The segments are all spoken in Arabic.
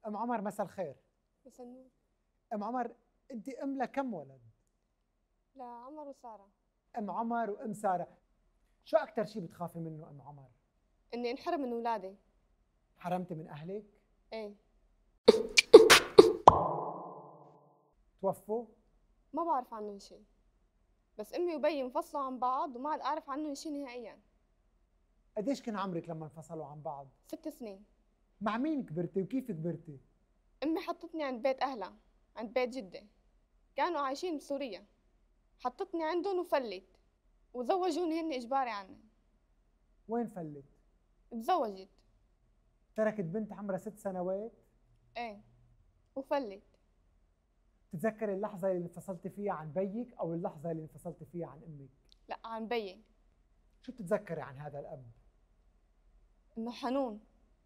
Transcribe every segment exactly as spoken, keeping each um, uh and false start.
ام عمر مساء الخير. مساء النور. ام عمر، انت ام لكم ولد؟ لعمر وسارة. ام عمر وام ساره. شو اكثر شيء بتخافي منه ام عمر؟ اني انحرم من اولادي. حرمتي من اهلك؟ ايه. توفوا؟ ما بعرف عنهم شيء، بس امي وبيي انفصلوا عن بعض وما عاد اعرف عنهم شيء نهائيا. قديش كان عمرك لما انفصلوا عن بعض؟ ست سنين. مع مين كبرتي وكيف كبرتي؟ امي حطتني عند بيت اهلها، عند بيت جدة، كانوا عايشين بسوريا. حطتني عندهم وفلت، وزوجوني هن اجباري عني. وين فلت؟ تزوجت. تركت بنت عمرها ست سنوات؟ ايه، وفلت. تتذكري اللحظة اللي انفصلتي فيها عن بيك أو اللحظة اللي انفصلتي فيها عن أمك؟ لا، عن بيي. شو بتتذكري عن هذا الأب؟ انه حنون.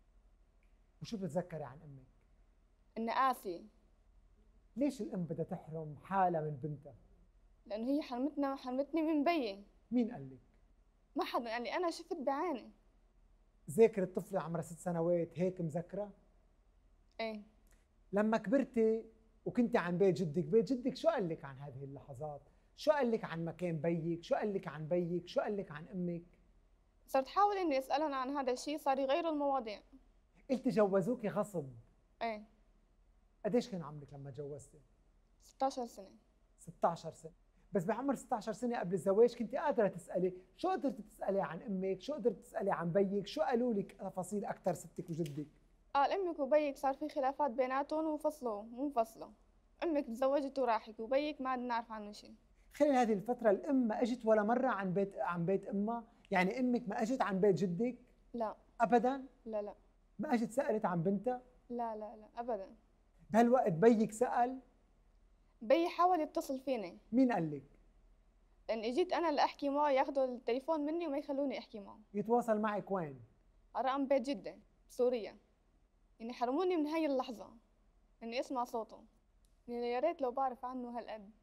وشو بتتذكري عن أمك؟ انه قاسي. ليش الأم بدها تحرم حالها من بنتها؟ لانه هي حرمتنا حرمتني من بيي. مين قال لك؟ ما حدا قال لي، انا شفت بعيني. ذاكرة طفلة عمرها ست سنوات هيك مذكرة؟ ايه. لما كبرتي وكنتي عن بيت جدك، بيت جدك شو قال لك عن هذه اللحظات؟ شو قال لك عن مكان بيك؟ شو قال لك عن بيك؟ شو قال لك عن امك؟ صرت حاول اني اسالهم عن هذا الشيء، صار يغيروا المواضيع. قلتي جوزوكي غصب. ايه. قديش كان عمرك لما تجوزتي؟ ستة عشر سنة. ستة عشر سنة. بس بعمر ستة عشر سنة قبل الزواج كنتي قادرة تسألي، شو قدرتي تسألي عن امك؟ شو قدرتي تسألي عن بيك؟ شو قالوا لك تفاصيل أكثر ستك وجدك؟ قال امك وبيك صار في خلافات بيناتهم وفصلوا، مو انفصلوا. امك تزوجت وراحت، وبيك ما عاد نعرف عنه شيء. خلال هذه الفترة الأم ما أجت ولا مرة عن بيت عن بيت أمها؟ يعني أمك ما أجت عن بيت جدك؟ لا. أبداً؟ لا لا. ما أجت سألت عن بنتها؟ لا لا لا ابدا. بهالوقت بيك سأل؟ بيي حاول يتصل فيني. مين قال لك؟ لان اجيت انا لاحكي معه، ياخذوا التليفون مني وما يخلوني احكي معه. يتواصل معك وين؟ على رقم بيت جدة بسوريا. يعني حرموني من هاي اللحظة اني اسمع صوته. يعني يا ريت لو بعرف عنه هالقد.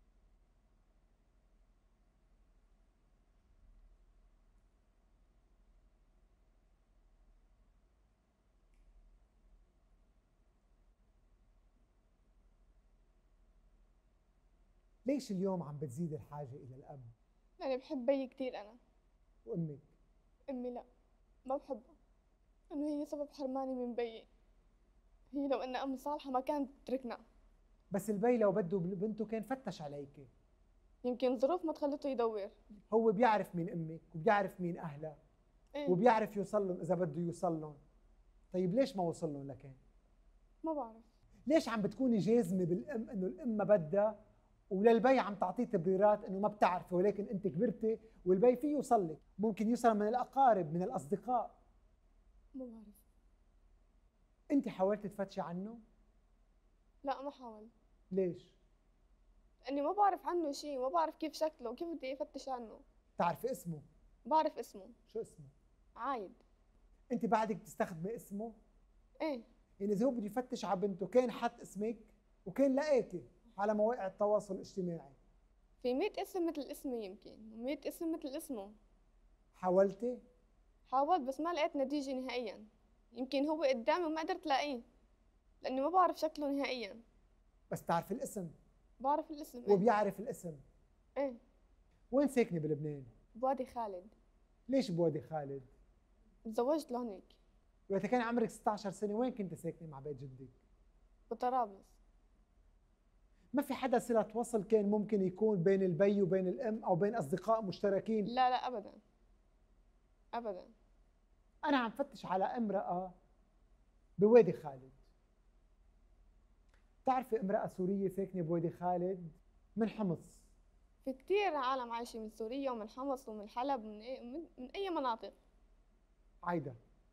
ليش اليوم عم بتزيد الحاجة إلى الأب؟ يعني بحب بيي كثير انا. وأمك؟ امي لا، ما بحبها، انه هي سبب حرماني من بيي. هي لو انها ام صالحة ما كانت تتركنا. بس البي لو بده بنته كان فتش عليك. يمكن ظروف ما تخلته يدور. هو بيعرف مين أمك وبيعرف مين أهلها. ايه. وبيعرف يوصل لهم إذا بده يوصل لهم. طيب ليش ما وصل لهم لكان؟ ما بعرف. ليش عم بتكوني جازمة بالأم إنه الأم ما بدها، وللبي عم تعطيه تبريرات إنه ما بتعرفي، ولكن أنت كبرتي والبي فيه يوصل لك، ممكن يوصل من الأقارب من الأصدقاء. ما بعرف. أنت حاولتي تفتشي عنه؟ لا، ما حاولت. ليش؟ لاني ما بعرف عنه شيء، ما بعرف كيف شكله وكيف بدي افتش عنه. تعرفي اسمه؟ بعرف اسمه. شو اسمه؟ عايد. أنت بعدك بتستخدمي اسمه؟ ايه. يعني إذا هو بده يفتش على بنته كان حط اسمك وكان لقاكي على مواقع التواصل الاجتماعي. في مئة اسم مثل اسمي، يمكن ومئة اسم مثل اسمه. حاولتي؟ حاولت بس ما لقيت نتيجة نهائيا. يمكن هو قدامي وما قدرت لاقيه، لاني ما بعرف شكله نهائيا. بس تعرفي الاسم؟ بعرف الاسم. ايه. وبيعرف الاسم؟ ايه. وين ساكنة بلبنان؟ بوادي خالد. ليش بوادي خالد؟ تزوجت لهونيك. وقت كان عمرك ستة عشر سنة وين كنت ساكنة مع بيت جدك؟ بطرابلس. ما في حدا صلة وصل كان ممكن يكون بين البي وبين الأم أو بين أصدقاء مشتركين؟ لا لا ابدا. ابدا. أنا عم فتش على امرأة بوادي خالد. بتعرفي امرأة سورية ساكنة بوادي خالد من حمص؟ في كتير عالم عايشة من سوريا ومن حمص ومن حلب، من أي, من, من أي مناطق. عايدة.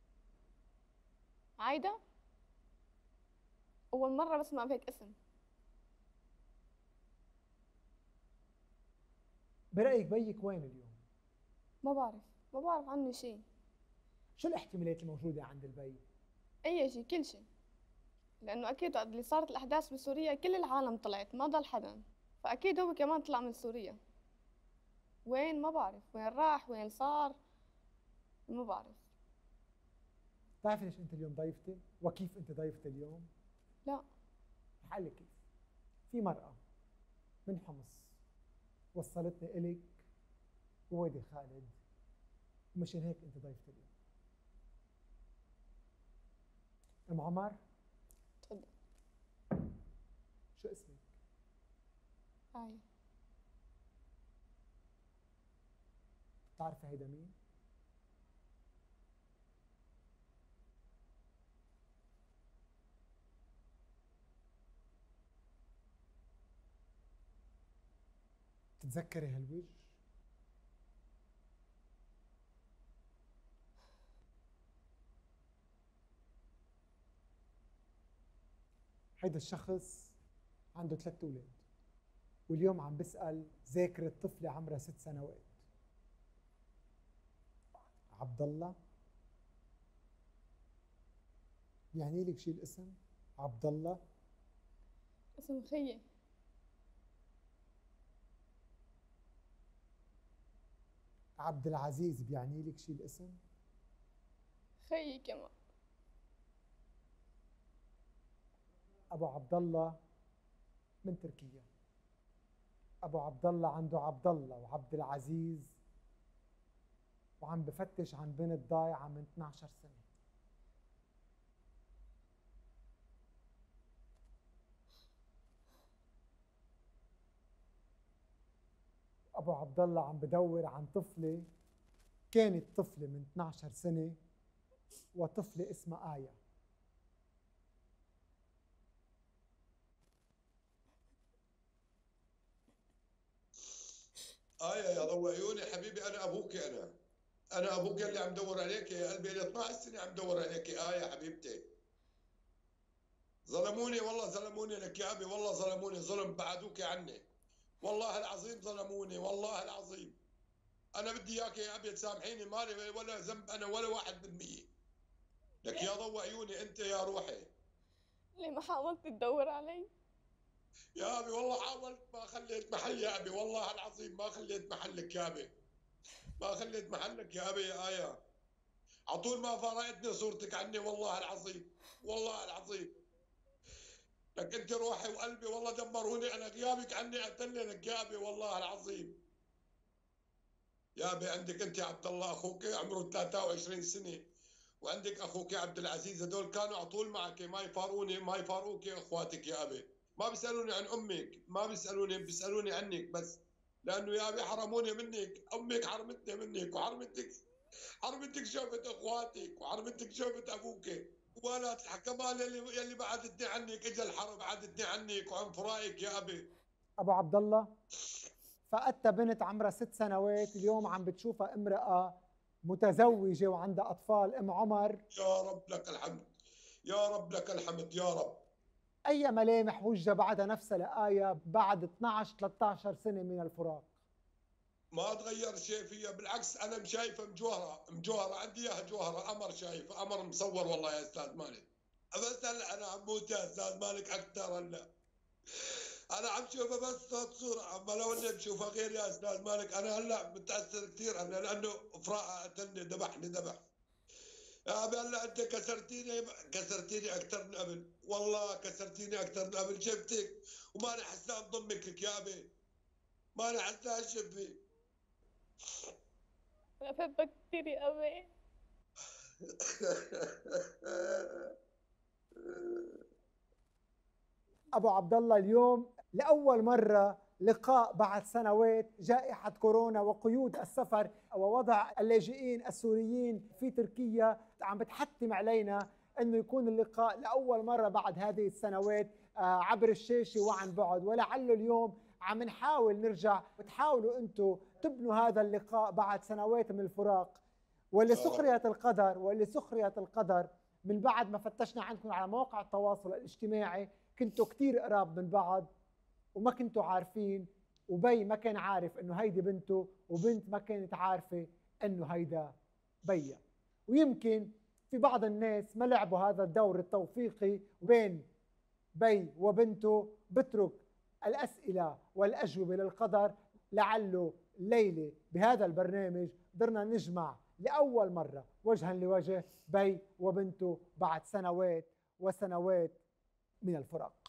عايدة؟ أول مرة بسمع بهيك اسم. برأيك بيك وين اليوم؟ ما بعرف، ما بعرف عنه شيء. شو الاحتمالات الموجودة عند البي؟ أي شيء، كل شيء. لأنه أكيد وقت اللي صارت الأحداث بسوريا كل العالم طلعت، ما ضل حدا، فأكيد هو كمان طلع من سوريا. وين ما بعرف، وين راح وين صار ما بعرف. بتعرفي ليش انت اليوم ضيفتي وكيف انت ضيفتي اليوم؟ لا. رح اقول لك كيف. في مرأة من حمص وصلتني إلك ووادي خالد، ومشان هيك انت ضيفتي اليوم. ام عمر، تفضل. شو اسمك؟ آية. بتعرفي هيدا مين؟ بتتذكري هالوجه؟ هيدا الشخص عنده ثلاث أولاد، واليوم عم بسأل ذاكرة طفلة عمرها ست سنوات. عبد الله، يعني لك شيء الاسم؟ عبد الله اسم خيي. عبد العزيز بيعني لك شيء الاسم؟ خيي كمان. ابو عبد الله من تركيا. ابو عبد الله عنده عبد الله وعبد العزيز، وعم بفتش عن بنت ضايعه من اثنعش سنه. ابو عبد الله عم بدور عن طفله، كانت طفله من اثنعش سنه، وطفله اسمها آية. آية يا ضوء عيوني حبيبي، أنا أبوك. أنا أنا أبوك اللي عم دور عليك يا قلبي، لي اثنعش سنة عم دور عليك يا آية حبيبتي. ظلموني والله، ظلموني لك يا أبي، والله ظلموني ظلم، بعدوك عني والله العظيم، ظلموني والله العظيم. أنا بدي إياك يا أبي تسامحيني، مالي ولا ذنب أنا ولا واحد بالمية. لك يا ضوء عيوني أنت يا روحي. ليه ما حاولت تدور علي؟ يا أبي والله حاولت، ما خليت محل يا أبي، والله العظيم ما خليت محلك يا أبي، ما خليت محلك يا أبي يا آية. عطول ما فرقتني صورتك عني والله العظيم، والله العظيم. لك انت روحي وقلبي، والله دمروني انا، غيابك عني قتلني لك يا ابي والله العظيم. يا ابي عندك انت عبد الله اخوك عمره ثلاثة وعشرين سنه، وعندك اخوك عبد العزيز، هدول كانوا على طول معك، ما يفارقوني، ما يفارقوك اخواتك يا ابي. ما بيسالوني عن امك، ما بيسالوني، بيسالوني عنك بس، لانه يا ابي حرموني منك، امك حرمتني منك، وحرمتك حرمتك شوفت اخواتك، وحرمتك شوفت ابوك. ولا كمان يلي يلي بعدتني عنك، اجى الحرب بعدتني عنك وعن فراقك يا ابي. ابو عبد الله، فقدت بنت عمرها ست سنوات، اليوم عم بتشوفها امرأة متزوجة وعندها أطفال. ام عمر، يا رب لك الحمد، يا رب لك الحمد يا رب. أي ملامح وجه بعدها نفسها لآية بعد اثنعش ثلاثة عشر سنة من الفراق؟ ما تغير شيء فيها، بالعكس انا مشايفه مجوهره، مجوهره عندي اياها جوهره قمر، شايفه قمر مصور والله يا استاذ مالك. بس هلا انا عم موت يا استاذ مالك اكثر هلا، انا عم شوفها بس صوت صوره، اما لو اني بشوفها غير يا استاذ مالك انا هلا متاثر كثير انا، لانه فراقها قتلني، ذبحني ذبح. يا ابي هلا انت كسرتيني، كسرتيني اكثر من قبل، والله كسرتيني اكثر من قبل، شفتك وما انا حسان ضمك لك يا ابي، ما انا حسان شفي. أنا بحبك كثير يا أبي. أبو عبد الله، اليوم لأول مرة لقاء بعد سنوات جائحة كورونا وقيود السفر ووضع اللاجئين السوريين في تركيا، عم بتحتم علينا أنه يكون اللقاء لأول مرة بعد هذه السنوات عبر الشاشة وعن بعد، ولعله اليوم عم نحاول نرجع وتحاولوا أنتم تبنوا هذا اللقاء بعد سنوات من الفراق. ولسخرية القدر ولسخرية القدر من بعد ما فتشنا عنكم على مواقع التواصل الاجتماعي كنتوا كتير قراب من بعض وما كنتوا عارفين، وبي ما كان عارف انه هيدي بنته، وبنت ما كانت عارفة انه هيدا بيا. ويمكن في بعض الناس ما لعبوا هذا الدور التوفيقي بين بي وبنته. بترك الأسئلة والأجوبة للقدر، لعله الليلة بهذا البرنامج قدرنا نجمع لأول مرة وجها لوجه بي وبنته بعد سنوات وسنوات من الفراق.